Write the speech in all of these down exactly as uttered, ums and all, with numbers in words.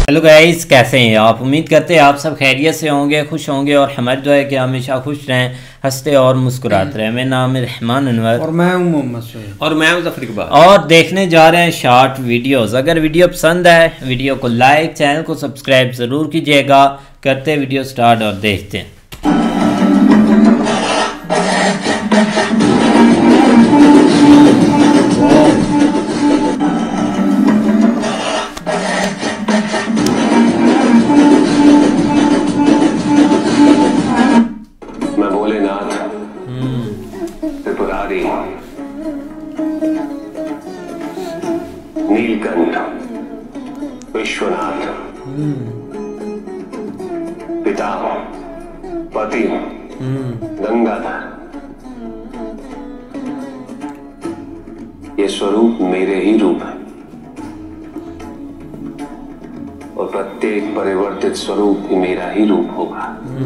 Hello guys, कैसे हैं आप? उम्मीद करते हैं आप सब खैरियत से होंगे, खुश होंगे और हमारी दुआ है कि हमेशा खुश रहें, हंसते और मुस्कुराते रहें। मेरा नाम है रहमान अनवर और मैं हूं मोहम्मद सोहेल और मैं हूं ज़फर इकबाल और देखने जा रहे हैं शॉर्ट वीडियोस। अगर वीडियो पसंद है वीडियो को लाइक, चैनल को सब्सक्राइब ज़रूर कीजिएगा। करते वीडियो स्टार्ट और देखते हैं। त्रिपुरारी, नीलकंठ, विश्वनाथ, पिता, पति, गंगाधर, ये स्वरूप मेरे ही रूप है और प्रत्येक परिवर्तित स्वरूप भी मेरा ही रूप होगा।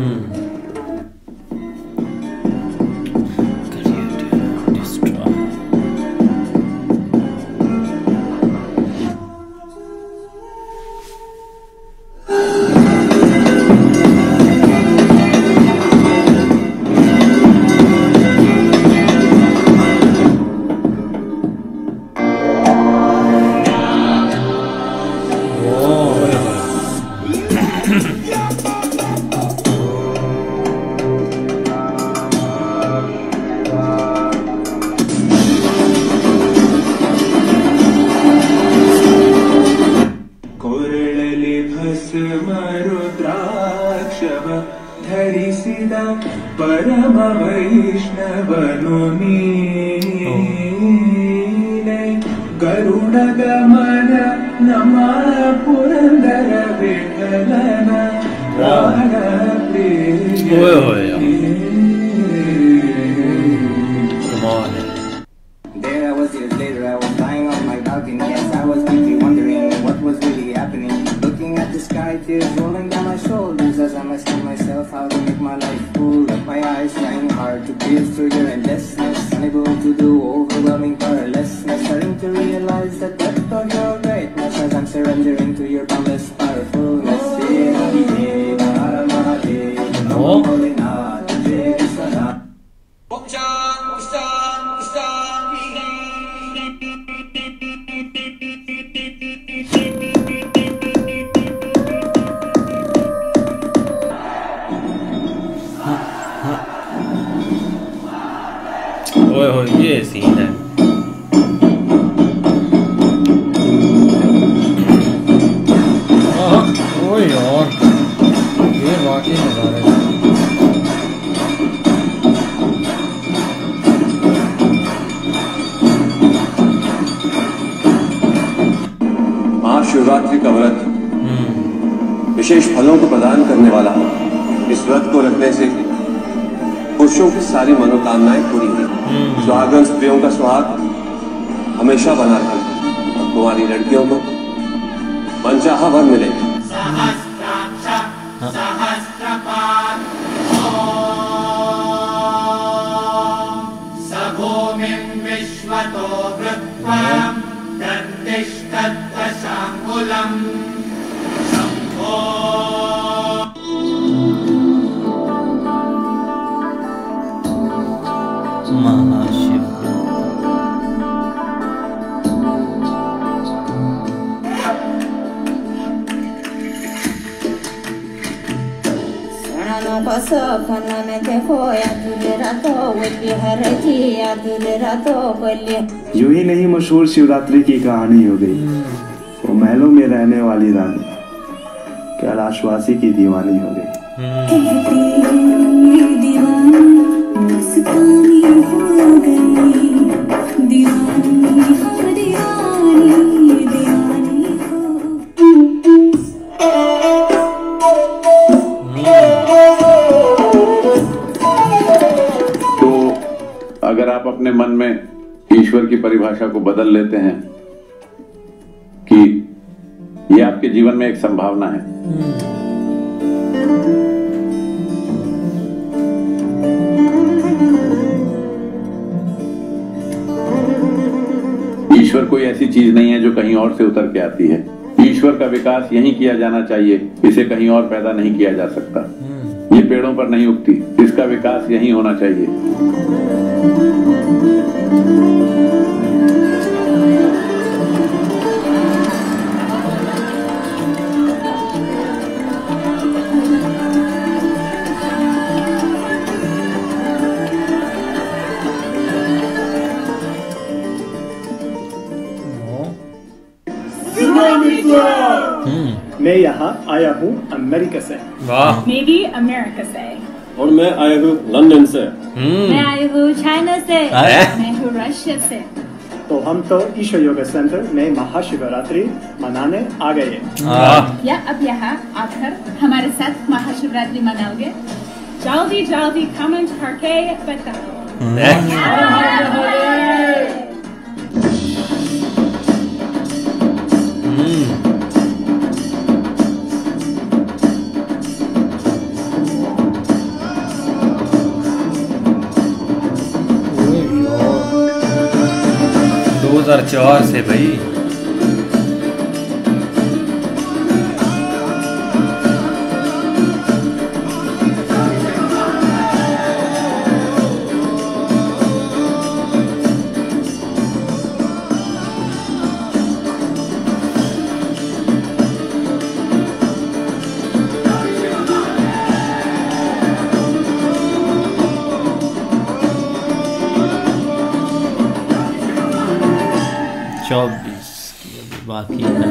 ಧರಿಸಿದ ಪರಮ ವೈಷ್ಣವನು ನೀನೆ, ಗರುಡ ಗಮನ ನಮ ಪುರಂದರ ವಿಠಲನ ಪ್ರಾಣ ಪ್ರಿಯ. There I was years later, I was lying on my balcony. Yes, I was deeply wondering what was really happening. Looking at the sky, tears rolling down my shoulders as I'm asking myself how to make my life full. Up my eyes, trying hard to pierce through your endlessness, unable to do overwhelming powerlessness. Starting to realize the depth of your greatness as I'm surrendering to your boundless powerfulness. ओए हो, ये scene है। ओए यार, ये वाकई नज़ारा है। महाशिवरात्रि का व्रत विशेष फलों को प्रदान करने वाला है। इस व्रत को रखने से पुरुषों की सारी मनोकामनाएं पूरी हुई। सुहागन स्त्रियों का सुहाग हमेशा बना रहा और कुंवारी लड़कियों को मनचाहा वर मिलेगा। महाशिव यूं ही नहीं मशहूर शिवरात्रि की कहानी हो गई। वो महलों में रहने वाली रानी कैलाशवासी की दीवानी हो गई। तो अगर आप अपने मन में ईश्वर की परिभाषा को बदल लेते हैं कि ये आपके जीवन में एक संभावना है, ईश्वर कोई ऐसी चीज नहीं है जो कहीं और से उतर के आती है। ईश्वर का विकास यहीं किया जाना चाहिए, इसे कहीं और पैदा नहीं किया जा सकता। ये पेड़ों पर नहीं उगती, इसका विकास यहीं होना चाहिए। मैं यहाँ आया हूँ अमेरिका से। वाह। मैं भी अमेरिका से। और मैं आया हूँ लंदन से। मैं आई हूँ चाइना से। मैं हूँ रशिया से। तो हम तो ईश्वर योगा सेंटर में महाशिवरात्रि मनाने आ गए। या अब यहाँ आकर हमारे साथ महाशिवरात्रि मनाओगे? जल्दी जल्दी कमेंट करके बताओ। दो हजार चार से भाई। चौबीस की अभी बाकी है।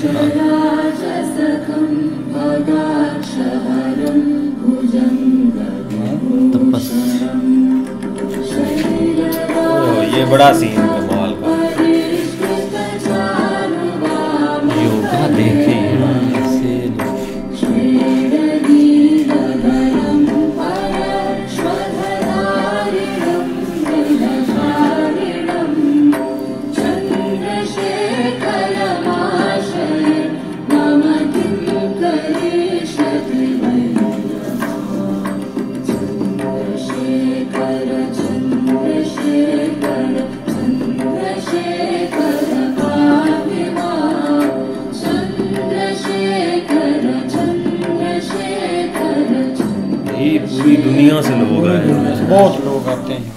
ओ, ये बड़ा सीन कमाल का। योगा देखे ऐसे पूरी दुनिया से लोग आए हैं। बहुत लोग आते हैं।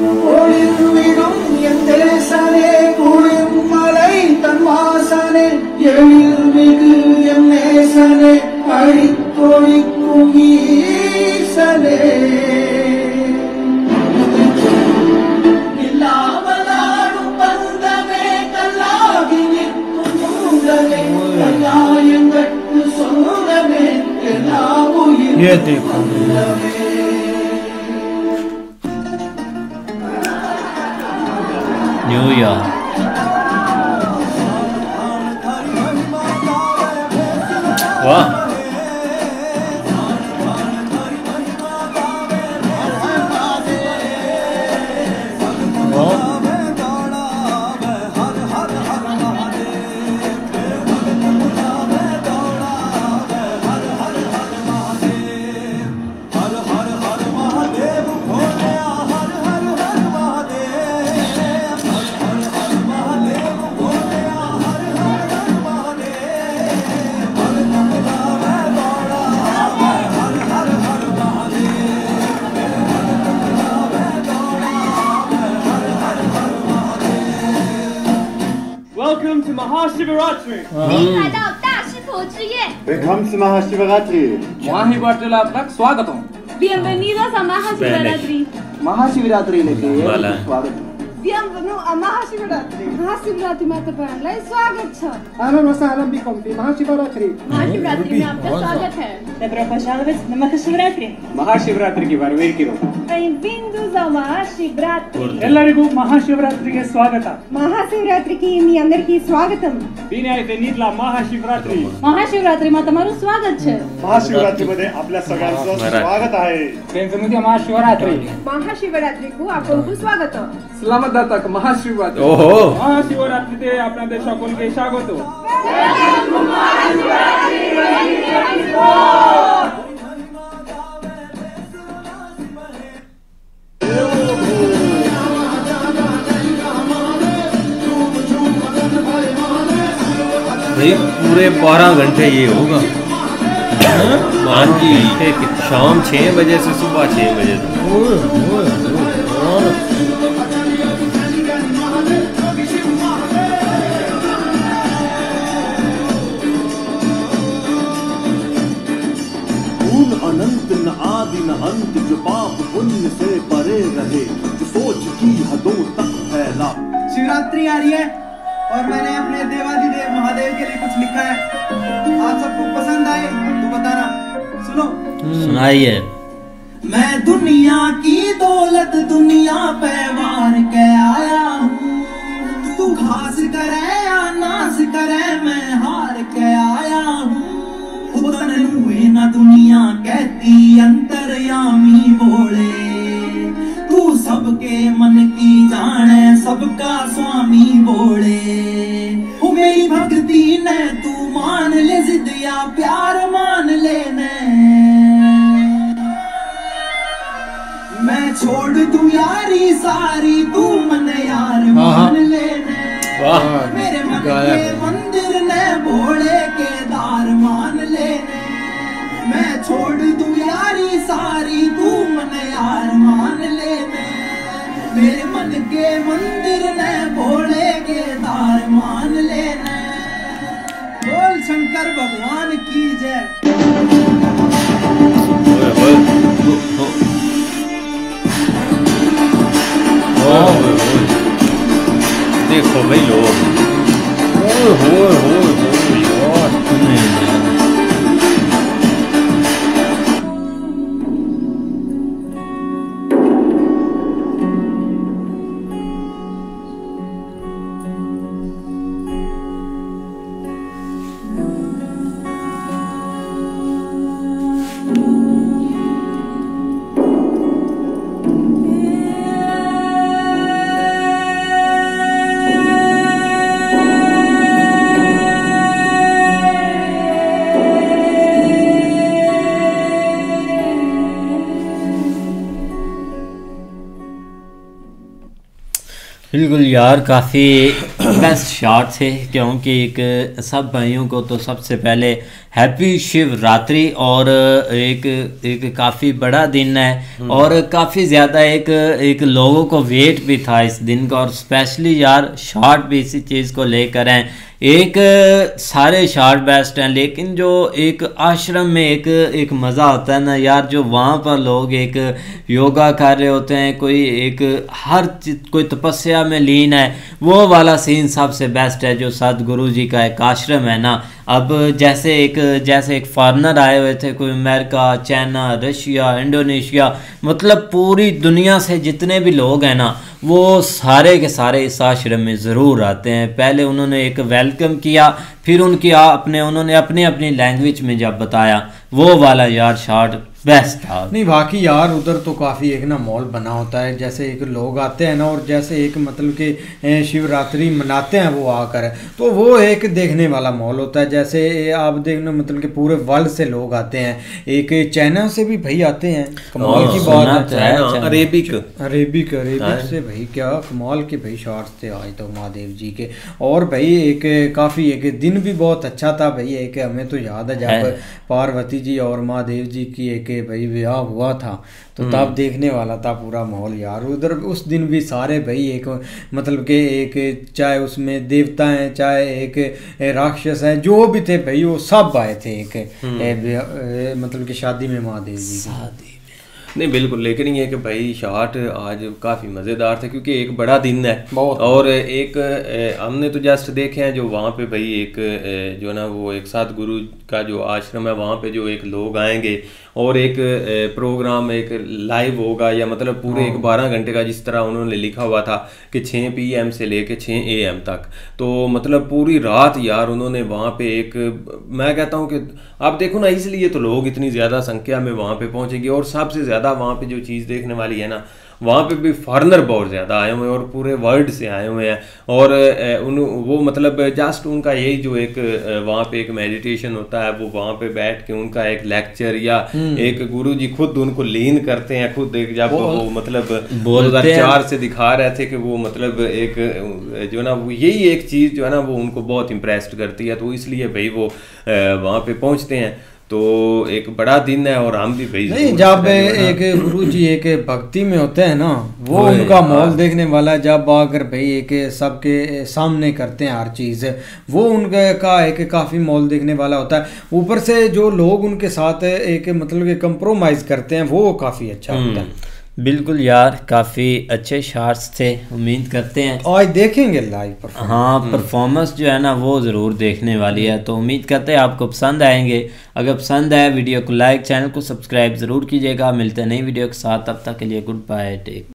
ये देखो न्यूयॉर्क। वाह। Welcome to Mahashivratri. Welcome to Mahashivratri. Mahashivratri आपका स्वागतम। Bienvenidos a Mahashivratri. महाशिवरात्रि लेके वाला। स्वागत। Bienvenido a Mahashivratri. महाशिवरात्रि में तो पहले स्वागत है। अहलन व सहलन बिकुम फी महाशिवरात्रि। महाशिवरात्रि में आपका स्वागत है। Добро пожаловать на Mahashivratri. महाशिवरात्रि की बारहवीं की Bem-vindos ao Mahashivratri. ಎಲ್ಲರಿಗೂ ಮಹಾಶಿವರಾತ್ರಿಗೆ ಸ್ವಾಗತ. మహాశివరాత్రికి మీ అందరికీ స్వాగతం. Bine ați venit la Mahashivratri. Mahashivratri में તમારું સ્વાગત છે. महाशिवरात्रीमध्ये आपल्या सगळ्यांचं स्वागत आहे. Benvenuti a Mahashivratri. মহাশিবরাত্রিକୁ ଆପଣଙ୍କୁ ସ୍ୱାଗତ। Selamat datang ke Mahashivratri. ओहो। महाशिवरात्रिতে আপনাদের সকলকে স্বাগত। भाई पूरे बारह घंटे ये होगा। हाँ जी, शाम छः बजे से सुबह छः बजे तक। अनंत न आदि न अंत, जो पाप पुण्य से परे रहे, जो सोच की हदों तक फैला। शिवरात्रि आ रही है और मैंने अपने देवाधिदेव महादेव के लिए कुछ लिखा है। आप सबको पसंद आए तो बताना। सुनो, सुनाइए। मैं दुनिया की दौलत दुनिया पे वार के आया हूँ, तू घास करे या नाश करे मैं हार के आया हूँ। खुदन हुए ना दुनिया कहती अंतर्यामी बोले, तू सबके मन की जाने सबका स्वामी बोले। वो मेरी भक्ति ने तू मान ले, जिद या प्यार मान लेने, मैं छोड़ दूं यारी सारी तू मन यार मान लेने। मेरे मन के मंदिर ने भोले के दार मान लेने, मैं छोड़ दूं यारी सारी तू मन यार मान लेने। मेरे मन के मंदिर ने भोले के दार मान लेने। बोल शंकर भगवान की जय। देखो भाई लोग, हो हो हो बिल्कुल यार, काफ़ी बेस्ट शॉट थे, क्योंकि एक सब भाइयों को तो सबसे पहले हैप्पी शिवरात्रि। और एक एक काफ़ी बड़ा दिन है और काफ़ी ज़्यादा एक एक लोगों को वेट भी था इस दिन का, और स्पेशली यार शॉट भी इसी चीज़ को लेकर हैं। एक सारे शॉट बेस्ट हैं, लेकिन जो एक आश्रम में एक एक मज़ा होता है ना यार, जो वहाँ पर लोग एक योगा कर रहे होते हैं, कोई एक हर कोई तपस्या में लीन है, वो वाला सीन सबसे बेस्ट है। जो सदगुरु जी का एक आश्रम है ना, अब जैसे एक जैसे एक फॉरनर आए हुए थे, कोई अमेरिका, चाइना, रशिया, इंडोनेशिया, मतलब पूरी दुनिया से जितने भी लोग हैं ना, वो सारे के सारे इस आश्रम में ज़रूर आते हैं। पहले उन्होंने एक वेलकम किया, फिर उनकी अपने उन्होंने अपनी अपनी लैंग्वेज में जब बताया, वो वाला यार शॉट बेस्ट था। नहीं बाकी यार उधर तो काफ़ी एक ना मॉल बना होता है, जैसे एक लोग आते हैं ना, और जैसे एक मतलब कि शिवरात्रि मनाते हैं वो आकर, तो वो एक देखने वाला मॉल होता है। जैसे आप देखना मतलब कि पूरे वर्ल्ड से लोग आते हैं, एक चाइना से भी भाई आते हैं, कमाल की बात है। अरेबिक अरेबिक अरेबिक से भाई क्या कमाल के भाई शॉट्स थे आज तो महादेव जी के। और भाई एक काफ़ी एक दिन भी बहुत अच्छा था भाई। एक हमें तो याद है जब पार्वती जी और महादेव जी की एक भाई विवाह हुआ था, तो तब देखने वाला था पूरा माहौल यार। उधर उस दिन भी सारे भाई एक मतलब के एक चाहे उसमें देवता हैं चाहे एक राक्षस हैं, जो भी थे भाई वो सब आए थे एक ए, मतलब कि शादी में महादेव जी की। नहीं बिल्कुल, लेकिन ये कि भाई शॉट आज काफ़ी मज़ेदार था, क्योंकि एक बड़ा दिन है और एक हमने तो जस्ट देखे हैं जो वहाँ पे भाई एक जो ना वो एक सतगुरु का जो आश्रम है, वहाँ पे जो एक लोग आएंगे और एक प्रोग्राम एक लाइव होगा, या मतलब पूरे एक बारह घंटे का, जिस तरह उन्होंने लिखा हुआ था कि छः पी एम से लेके छः ए एम तक, तो मतलब पूरी रात यार उन्होंने वहाँ पे एक, मैं कहता हूँ कि आप देखो ना, इसलिए तो लोग इतनी ज़्यादा संख्या में वहाँ पे पहुँचेंगे। और सबसे ज़्यादा वहाँ पे जो चीज़ देखने वाली है ना, वहाँ पे भी फॉरेनर बहुत ज़्यादा आए हुए हैं और पूरे वर्ल्ड से आए हुए हैं। और उन वो मतलब जस्ट उनका यही जो एक वहाँ पे एक मेडिटेशन होता है, वो वहाँ पे बैठ के उनका एक लेक्चर या एक गुरुजी खुद उनको लीन करते हैं, खुद एक जब वो, वो मतलब दो हज़ार चार से दिखा रहे थे कि वो मतलब एक जो ना वो यही एक चीज़ जो है ना वो उनको बहुत इम्प्रेस्ड करती है, तो इसलिए भाई वो वहाँ पे पहुँचते हैं। तो एक बड़ा दिन है और हम भी भाई नहीं, जब एक गुरु जी एक भक्ति में होते हैं ना, वो उनका माहौल देखने वाला है। जब आकर भाई एक सबके सामने करते हैं हर चीज़, वो उनका का एक काफ़ी माहौल देखने वाला होता है। ऊपर से जो लोग उनके साथ एक मतलब कि कंप्रोमाइज़ करते हैं, वो काफ़ी अच्छा होता है। बिल्कुल यार, काफ़ी अच्छे शॉट्स थे। उम्मीद करते हैं आज देखेंगे लाइव परफॉर्मेंस। हाँ, परफॉर्मेंस जो है ना वो ज़रूर देखने वाली है, तो उम्मीद करते हैं आपको पसंद आएंगे। अगर पसंद आए वीडियो को लाइक, चैनल को सब्सक्राइब ज़रूर कीजिएगा। मिलते हैं नई वीडियो के साथ, तब तक के लिए गुड बाय, टेक।